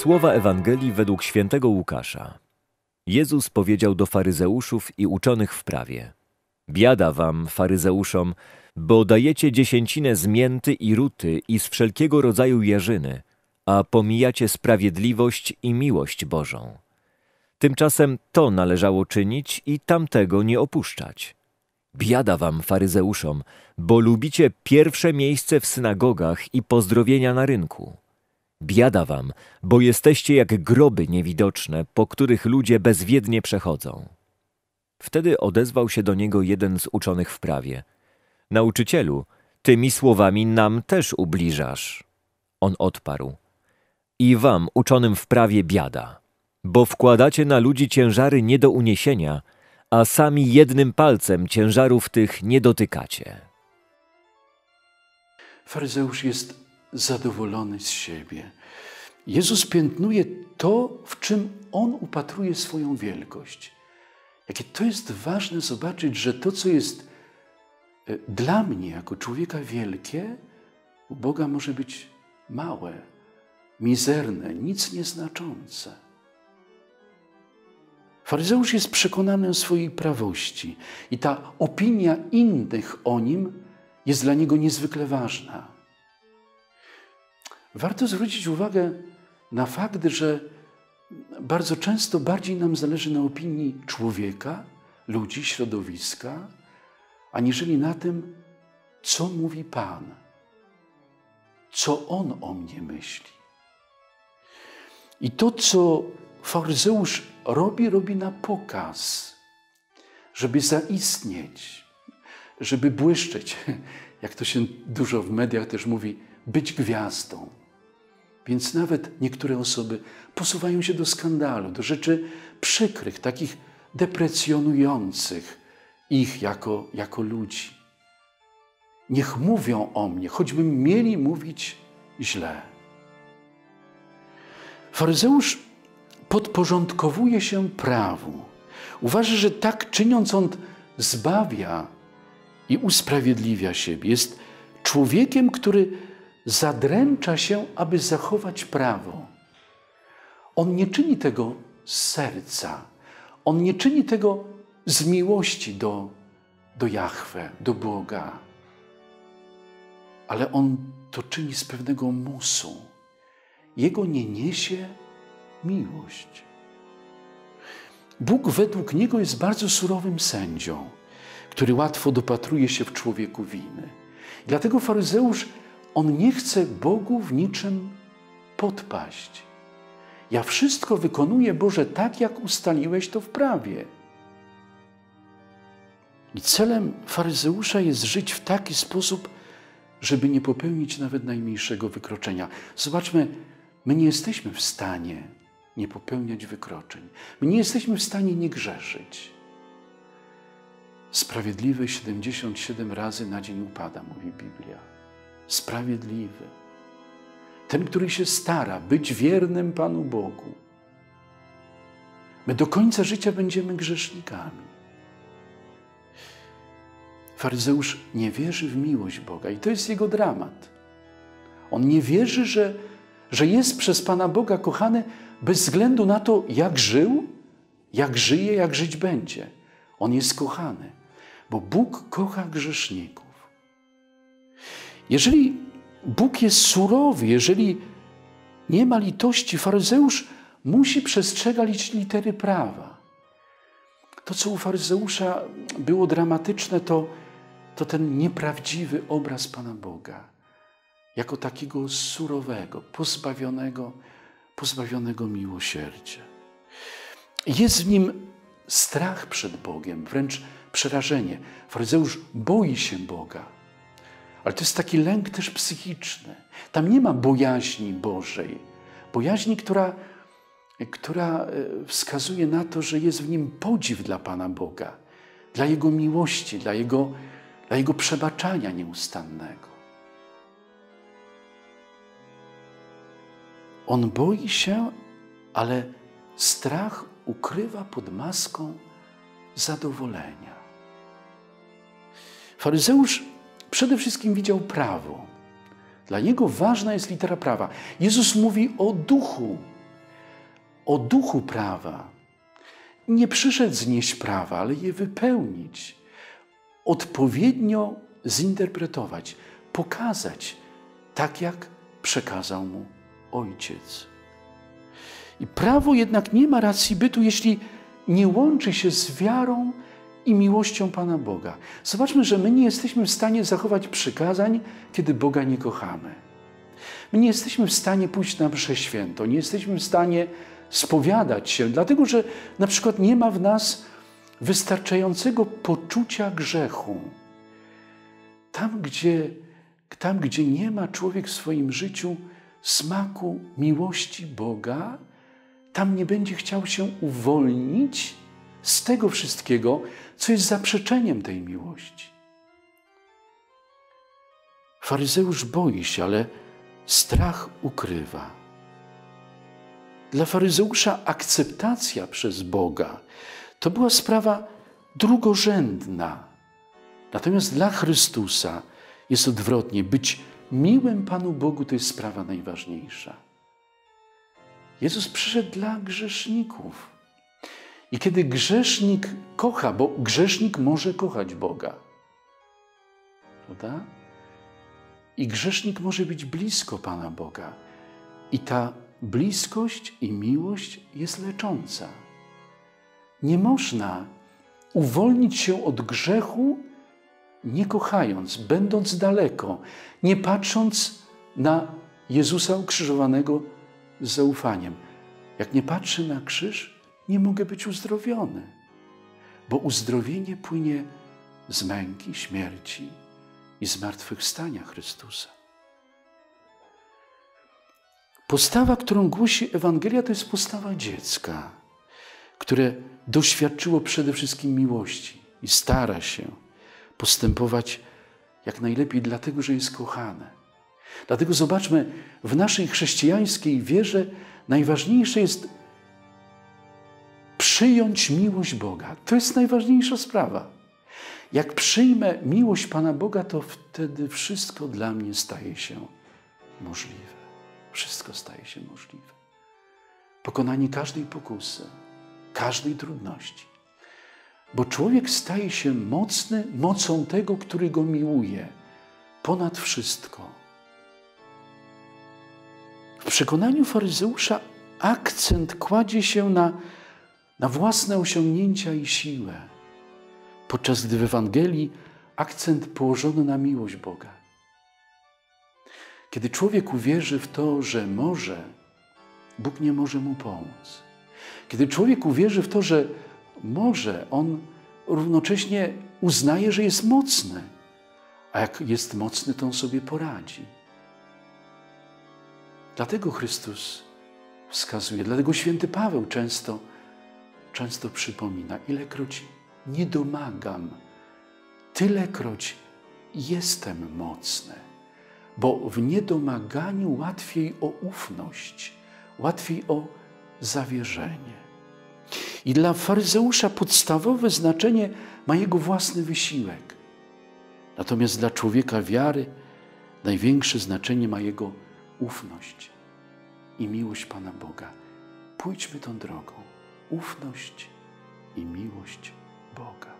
Słowa Ewangelii według świętego Łukasza. Jezus powiedział do faryzeuszów i uczonych w prawie: Biada wam, faryzeuszom, bo dajecie dziesięcinę z mięty i ruty i z wszelkiego rodzaju jarzyny, a pomijacie sprawiedliwość i miłość Bożą. Tymczasem to należało czynić i tamtego nie opuszczać. Biada wam, faryzeuszom, bo lubicie pierwsze miejsce w synagogach i pozdrowienia na rynku. Biada wam, bo jesteście jak groby niewidoczne, po których ludzie bezwiednie przechodzą. Wtedy odezwał się do niego jeden z uczonych w prawie: Nauczycielu, tymi słowami nam też ubliżasz. On odparł: I wam, uczonym w prawie, biada, bo wkładacie na ludzi ciężary nie do uniesienia, a sami jednym palcem ciężarów tych nie dotykacie. Faryzeusz jest zadowolony z siebie. Jezus piętnuje to, w czym on upatruje swoją wielkość. Jakie to jest ważne zobaczyć, że to, co jest dla mnie jako człowieka wielkie, u Boga może być małe, mizerne, nic nieznaczące. Faryzeusz jest przekonany o swojej prawości i ta opinia innych o nim jest dla niego niezwykle ważna. Warto zwrócić uwagę na fakt, że bardzo często bardziej nam zależy na opinii człowieka, ludzi, środowiska, aniżeli na tym, co mówi Pan, co On o mnie myśli. I to, co faryzeusz robi na pokaz, żeby zaistnieć, żeby błyszczeć, jak to się dużo w mediach też mówi, być gwiazdą. Więc nawet niektóre osoby posuwają się do skandalu, do rzeczy przykrych, takich deprecjonujących ich jako ludzi. Niech mówią o mnie, choćby mieli mówić źle. Faryzeusz podporządkowuje się prawu. Uważa, że tak czyniąc on zbawia i usprawiedliwia siebie. Jest człowiekiem, który zadręcza się, aby zachować prawo. On nie czyni tego z serca. On nie czyni tego z miłości do Jahwe, do Boga. Ale on to czyni z pewnego musu. Jego nie niesie miłość. Bóg według niego jest bardzo surowym sędzią, który łatwo dopatruje się w człowieku winy. Dlatego faryzeusz, on nie chce Bogu w niczym podpaść. Ja wszystko wykonuję, Boże, tak jak ustaliłeś to w prawie. I celem faryzeusza jest żyć w taki sposób, żeby nie popełnić nawet najmniejszego wykroczenia. Zobaczmy, my nie jesteśmy w stanie nie popełniać wykroczeń. My nie jesteśmy w stanie nie grzeszyć. Sprawiedliwy 77 razy na dzień upada, mówi Biblia. Sprawiedliwy. Ten, który się stara być wiernym Panu Bogu. My do końca życia będziemy grzesznikami. Faryzeusz nie wierzy w miłość Boga i to jest jego dramat. On nie wierzy, że jest przez Pana Boga kochany bez względu na to, jak żył, jak żyje, jak żyć będzie. On jest kochany, bo Bóg kocha grzeszników. Jeżeli Bóg jest surowy, jeżeli nie ma litości, faryzeusz musi przestrzegać litery prawa. To, co u faryzeusza było dramatyczne, to ten nieprawdziwy obraz Pana Boga, jako takiego surowego, pozbawionego miłosierdzia. Jest w nim strach przed Bogiem, wręcz przerażenie. Faryzeusz boi się Boga, ale to jest taki lęk też psychiczny. Tam nie ma bojaźni Bożej, bojaźni, która wskazuje na to, że jest w nim podziw dla Pana Boga, dla Jego miłości, dla Jego przebaczania nieustannego. On boi się, ale strach ukrywa pod maską zadowolenia. Faryzeusz przede wszystkim widział prawo. Dla niego ważna jest litera prawa. Jezus mówi o duchu o duchu prawa. Nie przyszedł znieść prawa, ale je wypełnić, odpowiednio zinterpretować, pokazać, tak jak przekazał mu Ojciec. I prawo jednak nie ma racji bytu, jeśli nie łączy się z wiarą i miłością Pana Boga. Zobaczmy, że my nie jesteśmy w stanie zachować przykazań, kiedy Boga nie kochamy. My nie jesteśmy w stanie pójść na mszę świętą, nie jesteśmy w stanie spowiadać się, dlatego że na przykład nie ma w nas wystarczającego poczucia grzechu. Tam, gdzie nie ma człowiek w swoim życiu smaku miłości Boga, tam nie będzie chciał się uwolnić z tego wszystkiego, co jest zaprzeczeniem tej miłości. Faryzeusz boi się, ale strach ukrywa. Dla faryzeusza akceptacja przez Boga to była sprawa drugorzędna. Natomiast dla Chrystusa jest odwrotnie. Być miłym Panu Bogu to jest sprawa najważniejsza. Jezus przyszedł dla grzeszników. I kiedy grzesznik kocha, bo grzesznik może kochać Boga, prawda? I grzesznik może być blisko Pana Boga. I ta bliskość i miłość jest lecząca. Nie można uwolnić się od grzechu, nie kochając, będąc daleko, nie patrząc na Jezusa ukrzyżowanego z zaufaniem. Jak nie patrzę na krzyż, nie mogę być uzdrowiony, bo uzdrowienie płynie z męki, śmierci i zmartwychwstania Chrystusa. Postawa, którą głosi Ewangelia, to jest postawa dziecka, które doświadczyło przede wszystkim miłości i stara się postępować jak najlepiej, dlatego że jest kochane. Dlatego zobaczmy, w naszej chrześcijańskiej wierze najważniejsze jest przyjąć miłość Boga. To jest najważniejsza sprawa. Jak przyjmę miłość Pana Boga, to wtedy wszystko dla mnie staje się możliwe. Wszystko staje się możliwe. Pokonanie każdej pokusy, każdej trudności. Bo człowiek staje się mocny mocą tego, który go miłuje, ponad wszystko. W przekonaniu faryzeusza akcent kładzie się na własne osiągnięcia i siłę, podczas gdy w Ewangelii akcent położono na miłość Boga. Kiedy człowiek uwierzy w to, że może, Bóg nie może mu pomóc. Kiedy człowiek uwierzy w to, że może, on równocześnie uznaje, że jest mocny. A jak jest mocny, to on sobie poradzi. Dlatego Chrystus wskazuje, dlatego święty Paweł często przypomina, ilekroć nie domagam, tylekroć jestem mocny. Bo w niedomaganiu łatwiej o ufność, łatwiej o zawierzenie. I dla faryzeusza podstawowe znaczenie ma jego własny wysiłek. Natomiast dla człowieka wiary największe znaczenie ma jego ufność i miłość Pana Boga. Pójdźmy tą drogą. Ufność i miłość Boga.